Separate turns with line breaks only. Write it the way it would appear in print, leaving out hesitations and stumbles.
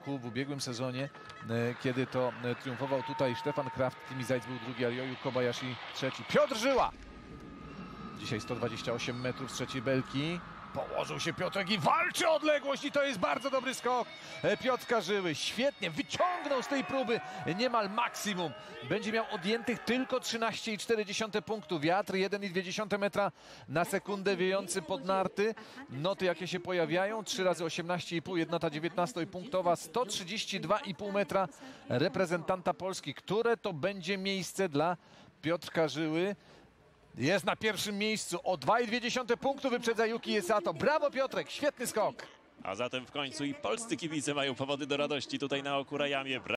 roku, w ubiegłym sezonie, kiedy to triumfował tutaj Stefan Kraft, Timi Zajc był drugi, a Ryoyu Kobayashi trzeci. Piotr Żyła! Dzisiaj 128 metrów z trzeciej belki. Położył się Piotrek i walczy o odległość i to jest bardzo dobry skok Piotrka Żyły. Świetnie, wyciągnął z tej próby niemal maksimum. Będzie miał odjętych tylko 13,4 punktu. Wiatr 1,2 metra na sekundę wiejący pod narty. Noty jakie się pojawiają, 3 razy 18,5, jednota 19-punktowa, 132,5 metra reprezentanta Polski. Które to będzie miejsce dla Piotrka Żyły? Jest na pierwszym miejscu, o 2,2 punktu wyprzedza Yuki Sato. Brawo Piotrek, świetny skok.
A zatem w końcu i polscy kibice mają powody do radości tutaj na Okurajamie.